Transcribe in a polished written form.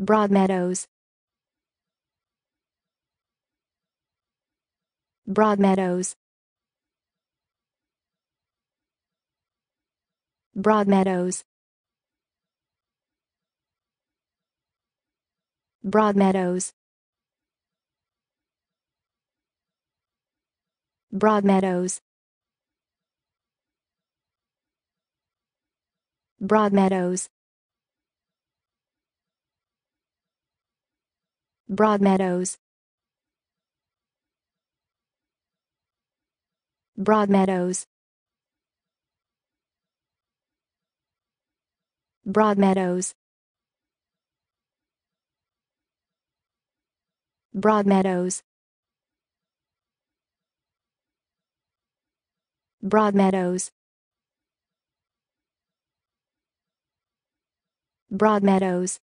Broadmeadows. Broadmeadows. Broadmeadows. Broadmeadows. Broadmeadows. Broadmeadows. Broadmeadows. Broadmeadows. Broadmeadows. Broadmeadows. Broadmeadows. Broadmeadows.